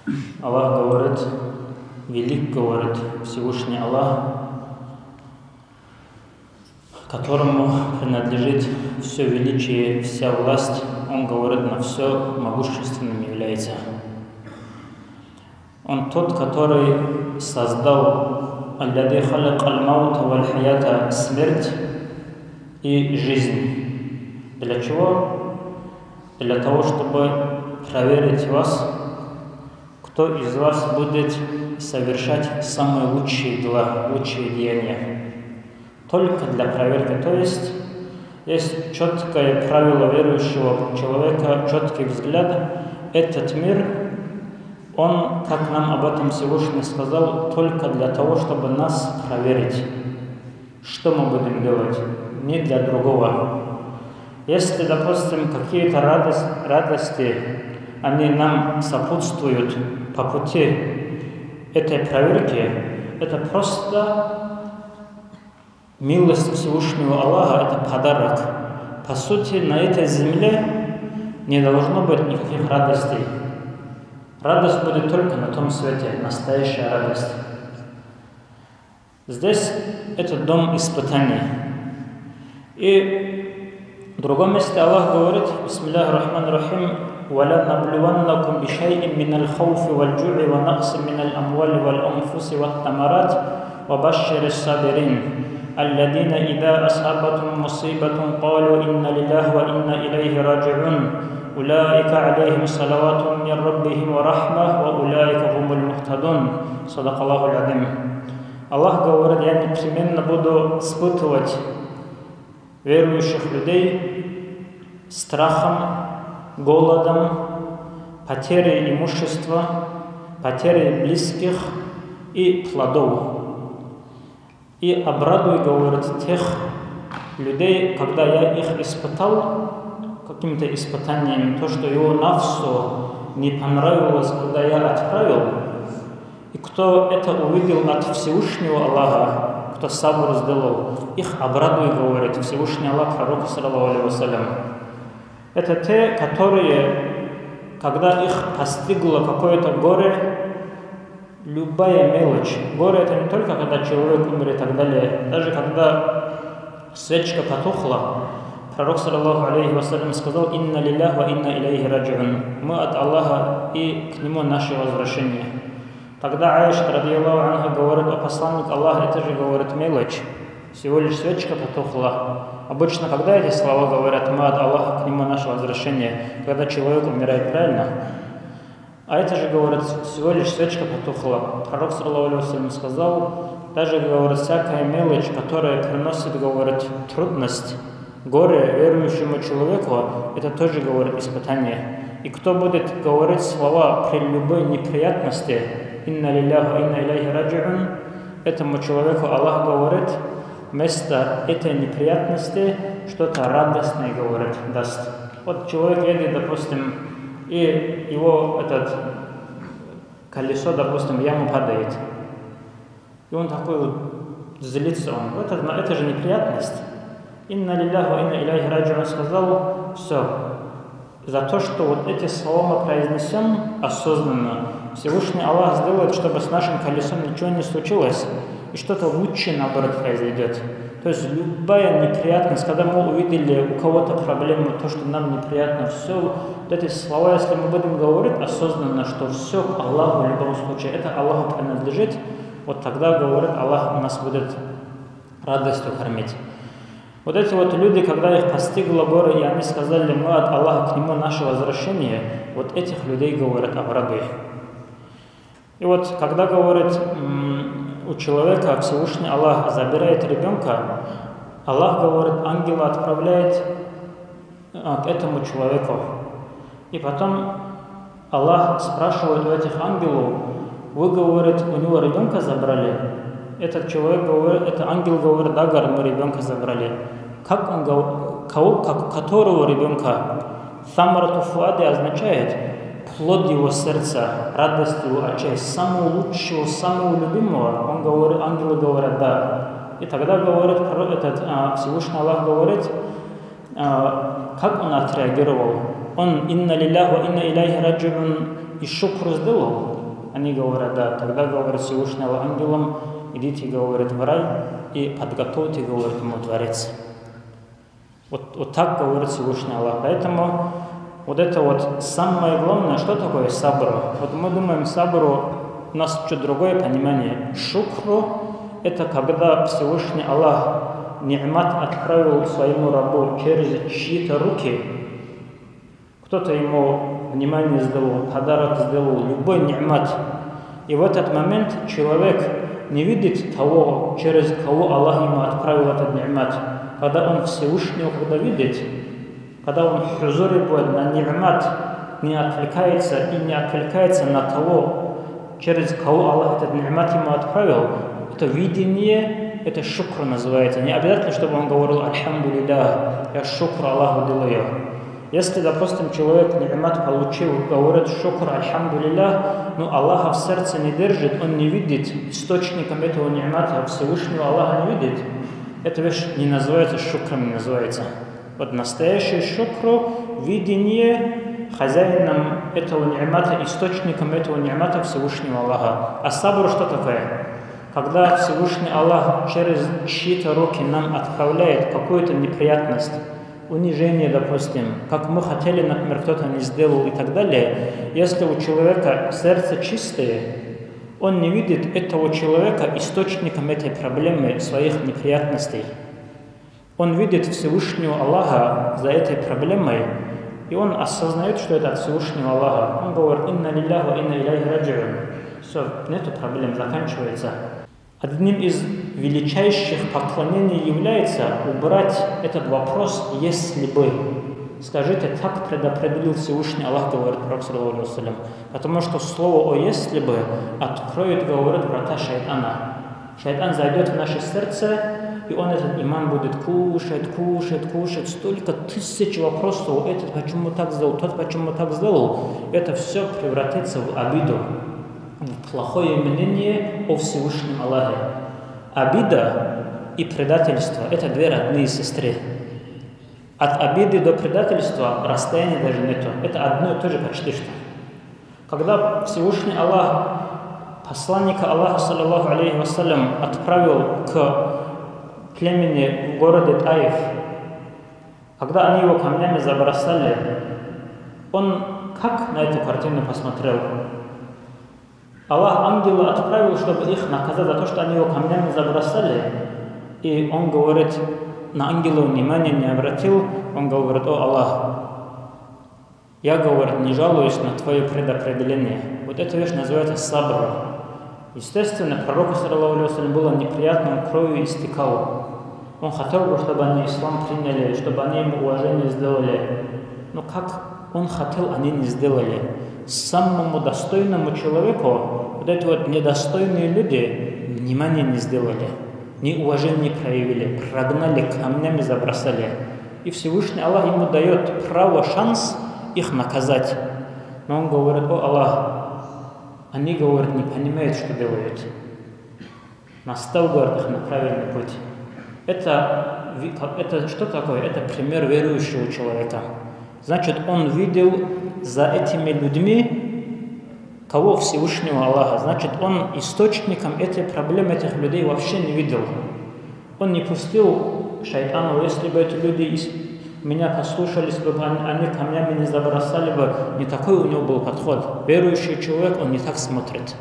Аллах говорит, велик говорит Всевышний Аллах, которому принадлежит все величие, вся власть. Он говорит, на все могущественным является. Он тот, который создал аллади халак аль-маута валь-хаята, смерть и жизнь. Для чего? Для того, чтобы проверить вас, кто из вас будет совершать самые лучшие дела, лучшие деяния. Только для проверки. То есть четкое правило верующего человека, четкий взгляд. Этот мир, он, как нам об этом Всевышний сказал, только для того, чтобы нас проверить. Что мы будем делать? Не для другого. Если, допустим, какие-то радости, они нам сопутствуют по пути этой проверки, это просто милость Всевышнего Аллаха, это подарок. По сути, на этой земле не должно быть никаких радостей. Радость будет только на том свете, настоящая радость. Здесь это дом испытаний. И в другом месте Аллах говорит, бисмиллахи рахмани рахим, وَلَنَبْلُوَنَّكُمْ بِشَيْءٍ مِّنَ الْخَوْفِ وَالْجُوعِ وَنَقْصٍ مِّنَ الْأَمْوَالِ وَالْأَنفُسِ وَالثَّمَرَاتِ وَبَشِّرِ الصَّابِرِينَ الَّذِينَ إِذَا أَصَابَتْهُمْ مُصِيبَةٌ قَالُوا إِنَّ لِلَّهِ وَإِنَّا إِلَيْهِ راجعون أُولَٰئِكَ عَلَيْهِمْ صَلَوَاتٌ مِّن رَّبِّهِمْ وَرَحْمَةٌ وَأُولَٰئِكَ هُمُ الْمُهْتَدُونَ صدق الله العظيم. Аллах говорит, я непременно буду испытывать верующих людей страхом, голодом, потерей имущества, потерей близких и плодов. И обрадуй, говорит, тех людей, когда я их испытал каким-то испытанием, то, что его нафсу не понравилось, когда я отправил. И кто это увидел от Всевышнего Аллаха, кто сабр сделал, их обрадуй, говорит Всевышний Аллах пророку саллаллаху алейхи вассалям. Это те, которые, когда их постигло какое-то горе, любая мелочь. Горе это не только когда человек умер и так далее. Даже когда свечка потухла, пророк саллаллаху алейхи вассалям сказал: «Инна лилляхи ва инна илейхи раджиун». Мы от Аллаха и к Нему наше возвращение. Тогда Аиша, радийаллаху анха, говорит: «О посланник Аллаха, это же, говорит, мелочь. Всего лишь свечка потухла». Обычно, когда эти слова говорят, мы от Аллаха к Нему наше возвращение, когда человек умирает, правильно? А это же, говорит, всего лишь свечка потухла. Пророк саллаллаху алейхи вассалям сказал, даже, говорит, всякая мелочь, которая приносит, говорит, трудность, горе верующему человеку, это тоже, говорит, испытание. И кто будет говорить слова при любой неприятности, «Инна лилляхи ва инна илейхи раджиун», этому человеку Аллах говорит, вместо этой неприятности что-то радостное, говорит, даст. Вот человек едет, допустим, и его колесо, допустим, в яму падает. И он такой вот злится, это же неприятность. «Инна лилляхи ва инна илейхи раджиун» сказал, все. За то, что вот эти слова мы произнесем осознанно, Всевышний Аллах сделает, чтобы с нашим колесом ничего не случилось, и что-то лучше, наоборот, произойдет. То есть любая неприятность, когда мы увидели у кого-то проблему, то, что нам неприятно, все, вот эти слова, если мы будем говорить осознанно, что все Аллаху в любом случае, это Аллаху принадлежит, вот тогда, говорит, Аллах нас будет радостью кормить. Вот эти вот люди, когда их постигло горе, и они сказали, мы от Аллаха к Нему наше возвращение, вот этих людей, говорят, обрадуй. И вот, когда, говорит, у человека Всевышний Аллах забирает ребенка, Аллах, говорит, ангела отправляет к этому человеку. И потом Аллах спрашивает у этих ангелов, вы, говорит, у него ребенка забрали? Этот человек говорит, этот ангел говорит, да, говорит, мы ребенка забрали. Как он говорит, которого ребенка? Самарату фуади означает плод его сердца, радость его очей, самого лучшего, самого любимого. Он говорит, ангелы говорят, да. И тогда говорит, Всевышний Аллах говорит, как он отреагировал. Он «Инна лилляхи ва инна илейхи раджиун» и шукр сделал? Они говорят, да. Тогда говорит Всевышний Аллах ангелам: идите, говорит, в рай и подготовьте, говорит, ему дворец. Вот так говорит Всевышний Аллах. Поэтому вот это вот самое главное, что такое сабр? Вот мы думаем, сабру у нас чуть другое понимание. Шукру – это когда Всевышний Аллах ни'мат отправил своему рабу через чьи-то руки. Кто-то ему внимание сделал, подарок сделал, любой ни'мат. И в этот момент человек не видит того, через кого Аллах ему отправил этот ни'мат. Когда он Всевышнего, когда видит, когда он в хузуре будет на ни'мат, не отвлекается на того, через кого Аллах этот ни'мат ему отправил, это видение, это шукр называется. Не обязательно, чтобы он говорил: «Альхамдулиллах, я шукр Аллаху делаю». Если, допустим, человек ни'мат получил, говорит шукр, альхамдулиллах, но Аллаха в сердце не держит, он не видит источником этого ни'мата, Всевышнего Аллаха не видит, эта вещь не называется шукром, не называется. Вот настоящее шукру – видение хозяином этого ни'мата, источником этого ни'мата Всевышнего Аллаха. А сабр что такое? Когда Всевышний Аллах через чьи-то руки нам отправляет какую-то неприятность, унижение, допустим, как мы хотели, например, кто-то не сделал и так далее. Если у человека сердце чистое, он не видит этого человека источником этой проблемы, своих неприятностей. Он видит Всевышнего Аллаха за этой проблемой, и он осознает, что это от Всевышнего Аллаха. Он говорит: «Инна лилляхи ва инна иляйхи раджиун». Все, нету проблем, заканчивается. Одним из величайших поклонений является убрать этот вопрос «если бы». Скажите, так предопределил Всевышний Аллах, говорит Пророк саллаллаху алейхи ва саллям. Потому что слово «о если бы» откроет, говорит, врата шайтана. Шайтан зайдет в наше сердце, и он этот иман будет кушать. Столько тысяч вопросов. Этот почему так сделал, тот почему так сделал. Это все превратится в обиду, в плохое мнение о Всевышнем Аллахе. Обида и предательство – это две родные сестры. От обиды до предательства расстояния даже нету. Это одно и то же почти что. Когда Всевышний Аллах посланника Аллаха, саллаллаху алейхи вассалям, отправил к племени в городе Таиф, когда они его камнями забросали, он как на эту картину посмотрел? Аллах ангела отправил, чтобы их наказать за то, что они его камнями забросали. И он говорит, на ангела внимания не обратил, он говорит: «О Аллах, я, говорит, не жалуюсь на твое предопределение». Вот эта вещь называется сабр. Естественно, пророку, саллаллаху алейхи ва саллям, было неприятно, он кровью истекал. Он хотел, чтобы они ислам приняли, чтобы они ему уважение сделали. Но как он хотел, они не сделали. Самому достойному человеку вот эти вот недостойные люди внимания не сделали, ни уважения не проявили, прогнали, камнями забросали. И Всевышний Аллах ему дает право, шанс их наказать. Но он говорит: «О Аллах, они, говорит, не понимают, что делают. Настал, говорит, их на правильный путь». Это что такое? Это пример верующего человека. Значит, он видел за этими людьми кого? Всевышнего Аллаха. Значит, он источником этой проблемы, этих людей вообще не видел. Он не пустил шайтану: если бы эти люди меня послушались бы, они камнями не забросали бы. Не такой у него был подход. Верующий человек, он не так смотрит.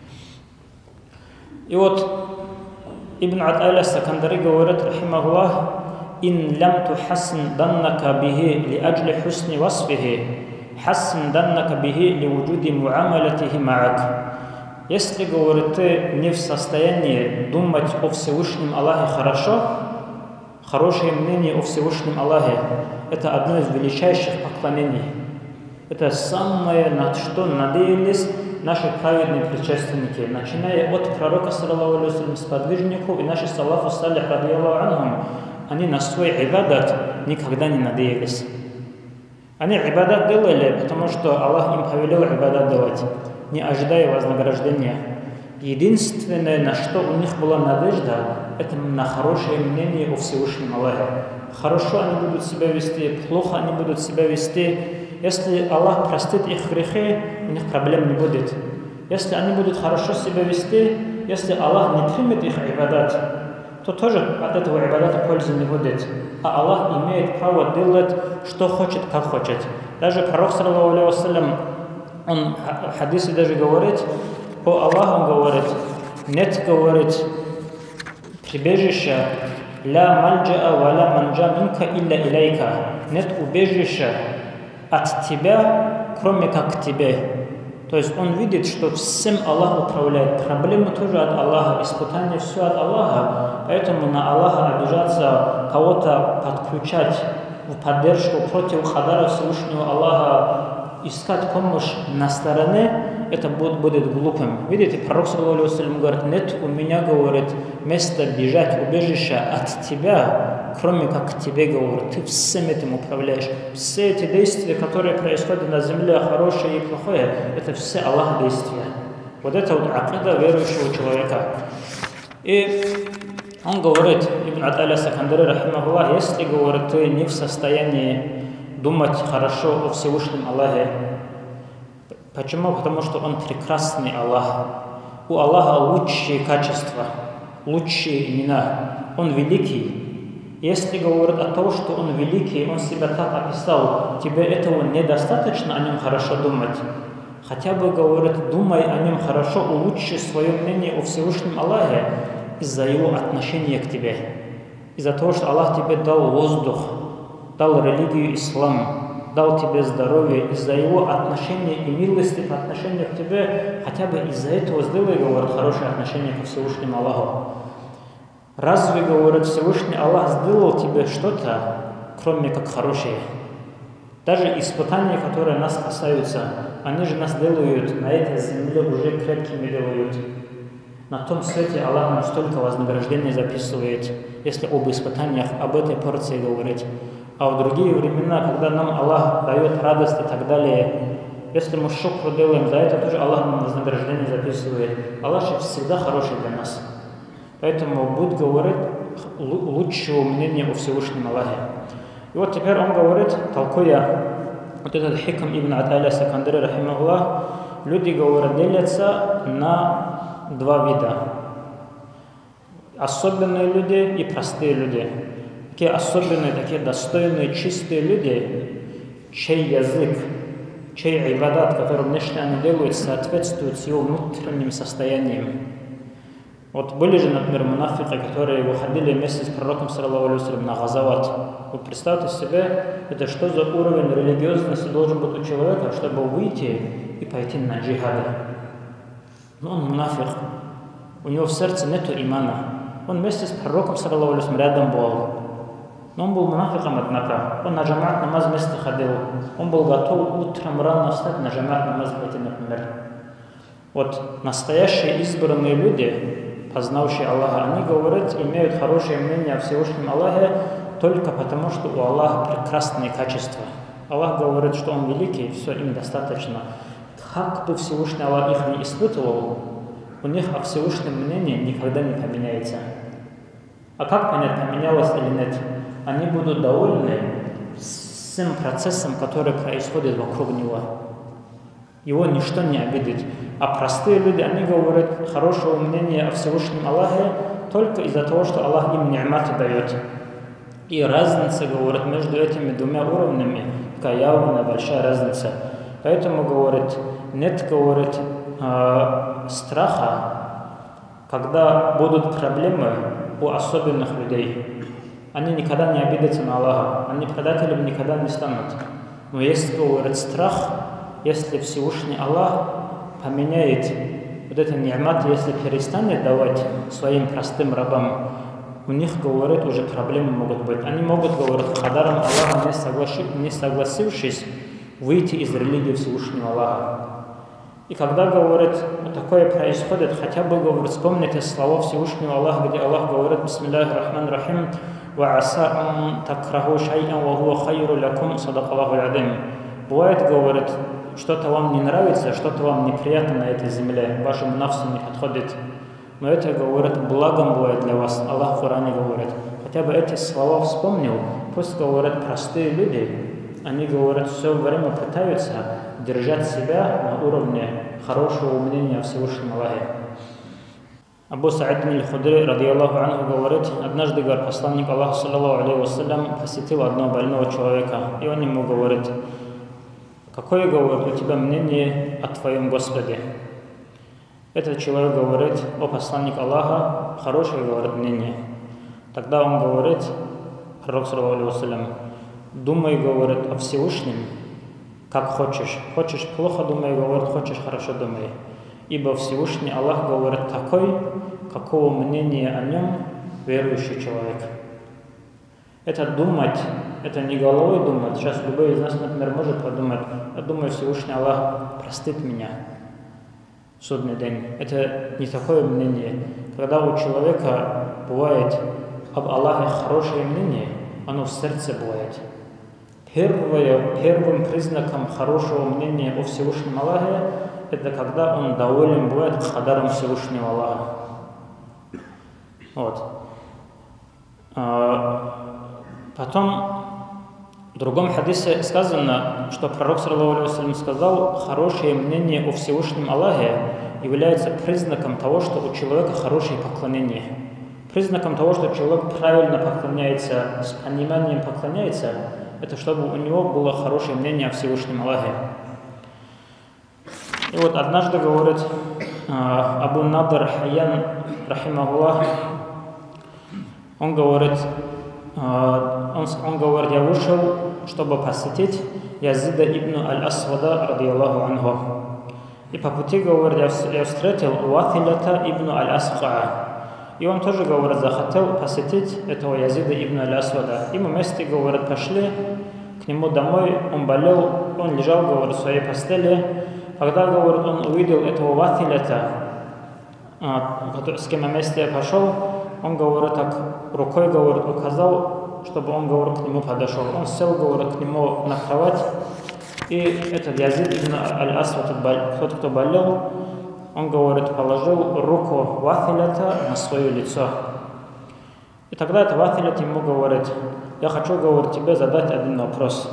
И вот Ибн Ат'айля Сакандари говорит, рахимахуллах: «Ин лям тухасн даннака бихи ли аджли хусни васфихи, хасн даннака бихи ли вуджуди муамалятихи маак». Если, говорит, ты не в состоянии думать о Всевышнем Аллахе хорошо, хорошее мнение о Всевышнем Аллахе – это одно из величайших поклонений. Это самое, на что надеялись наши праведные предшественники, начиная от пророка, саллаллаху алейхи ва саллям, сподвижников, и наши салафу салих, радиаллаху анхум, они на свой ибадат никогда не надеялись. Они ибадат делали, потому что Аллах им повелел ибадат делать, не ожидая вознаграждения. Единственное, на что у них была надежда, это на хорошее мнение о Всевышнем Аллахе. Хорошо они будут себя вести, плохо они будут себя вести. если Аллах простит их грехи, у них проблем не будет. Если они будут хорошо себя вести, если Аллах не примет их ибадат, то тоже от этого ибадата пользы не будет. А Аллах имеет право делать, что хочет, как хочет. Даже пророк, саллаллаху алейхи вассалям, он в хадисе даже говорит, по Аллаху говорит, нет, говорит, прибежища, ля мальджа ва ля манджа минка илля илейка. Нет убежища от тебя, кроме как к тебе. То есть он видит, что всем Аллах управляет. Проблемы тоже от Аллаха, испытания все от Аллаха. Поэтому на Аллаха обижаться, кого-то подключать в поддержку против Хадара Всевышнего Аллаха, искать помощь на стороне, это будет глупым. Видите, пророк, саллаллаху алейхи вассалям, говорит, нет у меня, говорит, места бежать, убежища от тебя, кроме как к тебе, говорит, ты всем этим управляешь. Все эти действия, которые происходят на земле, хорошее и плохое, это все Аллах действия. Вот это вот акида верующего человека. И он говорит, Ибн Ат'илля Сакандари, рахимахуллах, если, говорит, ты не в состоянии думать хорошо о Всевышнем Аллахе. Почему? Потому что Он прекрасный Аллах. У Аллаха лучшие качества, лучшие имена. Он великий. Если говорят о том, что Он великий, Он себя так описал, тебе этого недостаточно о Нем хорошо думать. Хотя бы, говорят, думай о Нем хорошо, улучши свое мнение о Всевышнем Аллахе из-за Его отношения к тебе. Из-за того, что Аллах тебе дал воздух, дал религию ислам, дал тебе здоровье, из-за Его отношения и милости по отношению к тебе, хотя бы из-за этого сделай, говорят, хорошее отношение к Всевышнему Аллаху. Разве, говорит, Всевышний Аллах сделал тебе что-то, кроме как хорошее? Даже испытания, которые нас касаются, они же нас делают на этой земле уже крепкими делают. На том свете Аллах нам столько вознаграждения записывает, если об испытаниях, об этой порции говорить. А в другие времена, когда нам Аллах дает радость и так далее, если мы шукру делаем, за это тоже Аллах нам вознаграждение записывает. Аллах же всегда хороший для нас. Поэтому будь говорить лучшего мнения о Всевышнем Аллахе. И вот теперь он говорит, толкуя вот этот хикм Ибн Ат'илля Сакандари, рахимахуллах, люди, говорят, делятся на два вида. Особенные люди и простые люди. Такие особенные, такие достойные, чистые люди, чей язык, чей ибадат, который внешне они делают, соответствует с его внутренним состоянием. Вот были же, например, мунафики, которые выходили вместе с пророком, саллаллаху алейхи вассалям, на газават. Вот представьте себе, это что за уровень религиозности должен быть у человека, чтобы выйти и пойти на джихад. Но он мунафик, у него в сердце нету имана. Он вместе с пророком, саллаллаху алейхи вассалям, рядом был. Но он был мунафиком, однако. Он на джамаат намаз вместе ходил. Он был готов утром рано встать на джамаат намаз пойти, например. Вот настоящие избранные люди, познавшие Аллаха, они говорят, имеют хорошее мнение о Всевышнем Аллахе только потому, что у Аллаха прекрасные качества. Аллах говорит, что Он великий, все, им достаточно. Как бы Всевышний Аллах их не испытывал, у них о Всевышнем мнении никогда не поменяется. А как понять, поменялось или нет? Они будут довольны всем процессом, который происходит вокруг него. Его ничто не обидит. А простые люди, они говорят хорошего мнения о Всевышнем Аллахе только из-за того, что Аллах им ни'маты дает. И разница, говорят, между этими двумя уровнями, такая явная большая разница. Поэтому, говорит, нет, говорит, страха, когда будут проблемы у особенных людей. Они никогда не обидятся на Аллаха, они предателями никогда не станут. Но есть, говорит, страх, если Всевышний Аллах поменяет вот это ни'мат, если перестанет давать своим простым рабам, у них, говорит, уже проблемы могут быть. Они могут, говорит, хадаром Аллаха не согласившись, выйти из религии Всевышнего Аллаха. И когда, говорит, вот такое происходит, хотя бы, говорит, вспомните слова Всевышнего Аллаха, где Аллах говорит, бисмиллахи рахмани рахим, وَعَسَىٰ أَن تَكْرَهُوا شَيْئًا وَهُوَ خَيْرٌ لَكُمْ صَدَقَ اللَّهُ الْعَظِيمُ. Бывает, говорит, что-то вам не нравится, что-то вам неприятно на этой земле, вашему нафсу не подходит. Но это, говорит, благом бывает для вас. Аллах в Коране говорит. Хотя бы эти слова вспомнил, пусть, говорят, простые люди, они, говорят, все время пытаются держать себя на уровне хорошего мнения о Всевышнем Аллахе. Абу Саид аль-Худри, радийаллаху анху, говорит, однажды, говорит, посланник Аллаха, саллаллаху алейхи вассалям, посетил одного больного человека, и он ему говорит: какое, говорит, у тебя мнение о твоем Господе? Этот человек говорит: о посланник Аллаха, хорошее, говорит, мнение. Тогда он говорит, пророк, саллаллаху алейхи вассалям: думай, говорит, о Всевышнем, как хочешь. Хочешь плохо думай, говорит, хочешь хорошо думай. Ибо Всевышний Аллах, говорит, такой, какого мнения о нем верующий человек. Это думать, это не головой думать. Сейчас любой из нас, например, может подумать: я думаю, Всевышний Аллах простит меня в судный день. Это не такое мнение. Когда у человека бывает об Аллахе хорошее мнение, оно в сердце бывает. Первым признаком хорошего мнения о Всевышнем Аллахе — это когда он доволен бывает хадаром Всевышнего Аллаха. Вот. Потом в другом хадисе сказано, что пророк, саллаллаху алейхи вассалям, сказал: хорошее мнение о Всевышнем Аллахе является признаком того, что у человека хорошее поклонение. Признаком того, что человек правильно поклоняется, с пониманием поклоняется, это чтобы у него было хорошее мнение о Всевышнем Аллахе. И вот однажды, говорит, Абу Надр Хайян, рахимахуллах, он говорит, я вышел, чтобы посетить Язида ибн аль-Асвада, радийаллаху анху. И по пути, говорит, я встретил Вафилята ибн аль-Асқаа. И он тоже, говорит, захотел посетить этого Язида ибн аль-Асвада. И мы вместе, говорит, пошли к нему домой. Он болел, он лежал, говорит, в своей постели. Когда, говорит, он увидел этого Вафилята, с кем я вместе пошел, он, говорит, так рукой, говорит, указал, чтобы он, говорит, к нему подошел. Он сел, говорит, к нему на кровать. И этот Язид ибн аль-Асвад, тот, кто болел, он, говорит, положил руку Вафилята на свое лицо. И тогда этот Вафилят ему говорит: я хочу, говорит, тебе задать один вопрос.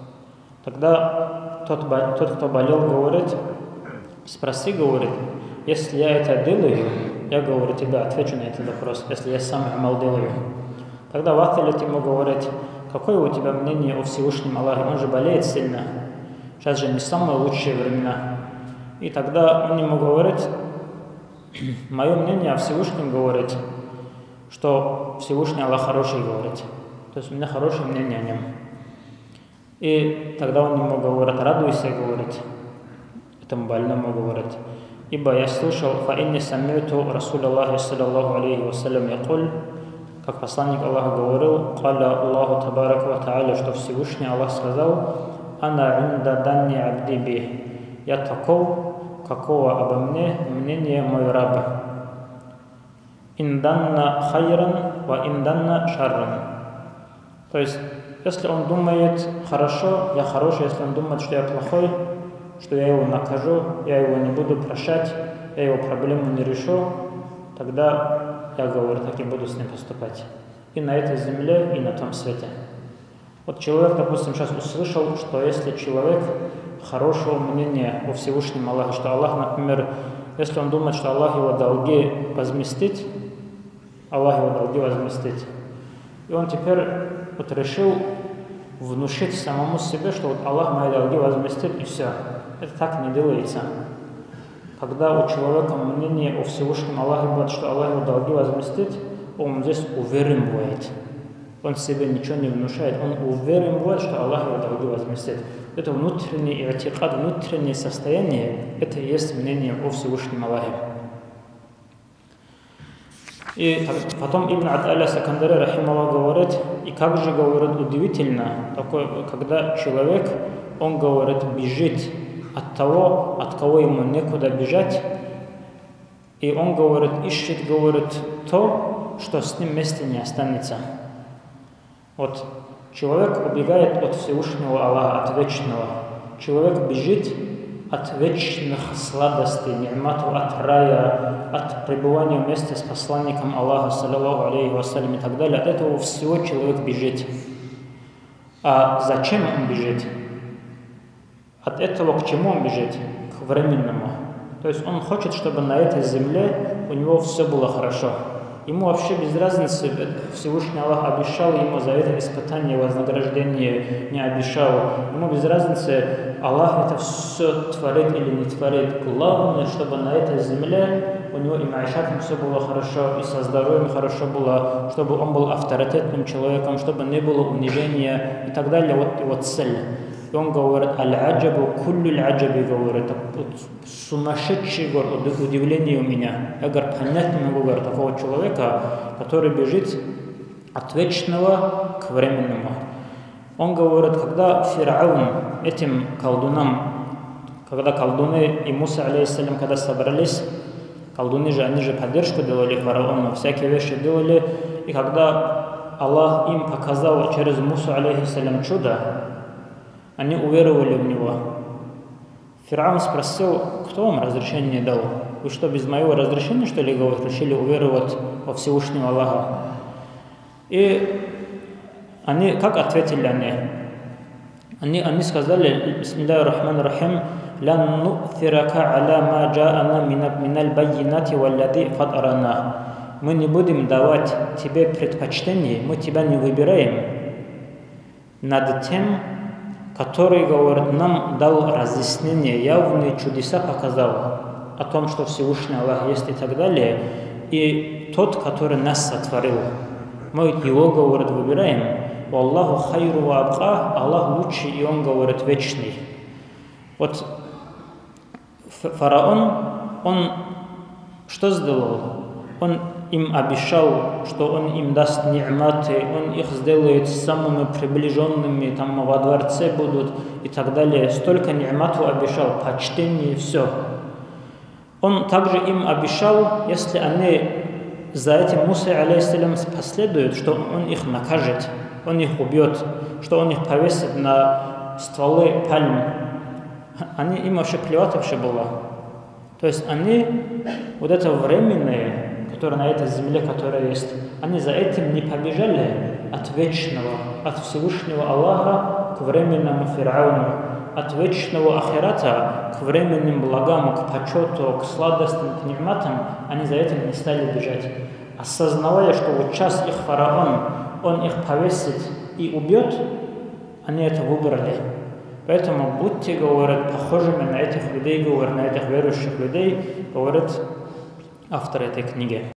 Тогда тот, кто болел, говорит: спроси, говорит, если я это делаю, я, говорит, тебе отвечу на этот вопрос, если я сам амал делаю. Тогда Вафилят ему говорит: какое у тебя мнение о Всевышнем Аллахе? Он же болеет сильно. Сейчас же не самые лучшие времена. И тогда он ему говорит: мое мнение о Всевышнем, говорит, что Всевышний Аллах хороший, говорит. То есть у меня хорошее мнение о нем. И тогда он ему говорит: радуйся, говорит, этому больному, говорит, ибо я слышал, фаинни самиту Расулаллахи саллаллаху алейхи вассалям якуль, как посланник Аллаха говорил, каля Аллаху табарака ва та'аля, что Всевышний Аллах сказал: ана инда данни абди би, я таков, какого обо мне мнение мой раб. Инданна хайран ва инданна шарран. То есть, если он думает хорошо, я хороший, если он думает, что я плохой, что я его накажу, я его не буду прощать, я его проблему не решу, тогда я, говорю, так и буду с ним поступать. И на этой земле, и на том свете. Вот человек, допустим, сейчас услышал, что если человек хорошего мнения о Всевышнем Аллахе, что Аллах, например, если он думает, что Аллах его долги возместит, Аллах его долги возместит. И он теперь вот решил внушить самому себе, что вот Аллах мои долги возместит, и все. Это так не делается. Когда у человека мнение о Всевышнем Аллахе будет, что Аллах его долги возместит, он здесь уверен будет. Он себе ничего не внушает, он уверен будет, что Аллах его долги возместит. Это внутренний и'тикад, внутреннее состояние, это и есть мнение о Всевышнем Аллахе. И потом Ибн Ат'аля Сакандари, рахималлах, говорит, и как же, говорит, удивительно, такое, когда человек, он, говорит, бежит от того, от кого ему некуда бежать, и он, говорит, ищет, говорит, то, что с ним вместе не останется. Вот человек убегает от Всевышнего Аллаха, от вечного. Человек бежит от вечных сладостей, ни'мату, от рая, от пребывания вместе с посланником Аллаха, саллаллаху алейхи вассалям, и так далее. От этого всего человек бежит. А зачем он бежит? От этого к чему он бежит? К временному. То есть он хочет, чтобы на этой земле у него все было хорошо. Ему вообще без разницы, Всевышний Аллах обещал ему за это испытание, вознаграждение не обещал. Ему без разницы, Аллах это все творит или не творит. Главное, чтобы на этой земле у него и маишатом все было хорошо, и со здоровьем хорошо было, чтобы он был авторитетным человеком, чтобы не было унижения и так далее. Вот его цель. И он говорит, аль-аджабу куллю аль-аджаби, говорит, сумасшедший удивление у меня. Я, говорит, понять не могу, говорит, такого человека, который бежит от вечного к временному. Он говорит, когда Фираун этим колдунам, когда колдуны и Муса, алейхиссалям, когда собрались, колдуны же, они же поддержку делали фараону, всякие вещи делали, и когда Аллах им показал через Мусу, алейхиссалям, чудо, они уверовали в него. Фираун спросил, кто вам разрешение дал? Вы что, без моего разрешения, что ли, решили уверовать во Всевышнего Аллаха? И они, как ответили они? Они сказали, бисмиллахи рахмани рахим, «Лан ну'фирака аля ма джа'ана миналь баййинати валлади фатарана». Мы не будем давать тебе предпочтение, мы тебя не выбираем над тем, который, говорит, нам дал разъяснение, явные чудеса показал о том, что Всевышний Аллах есть и так далее. И тот, который нас сотворил, мы его, говорит, выбираем. Аллаху хайру ва абқа, Аллах лучший, и он, говорит, вечный. Вот фараон, он что сделал? Он им обещал, что он им даст ни'маты, он их сделает самыми приближенными, там во дворце будут и так далее. Столько ни'мату обещал, почтение, все. Он также им обещал, если они за этим Муса, алейхиссалям, последуют, что он их накажет, он их убьет, что он их повесит на стволы пальм. Им вообще плевать вообще было. То есть они, вот это временное, которое на этой земле, которая есть, они за этим не побежали от вечного, от Всевышнего Аллаха к временному Фирауну, от вечного ахирата к временным благам, к почету, к сладостям, к ни'матам, они за этим не стали бежать. Осознавая, что вот сейчас их фараон, он их повесит и убьет, они это выбрали. Поэтому будьте, говорят, похожими на этих людей, говорят, на этих верующих людей, говорит автор этой книги.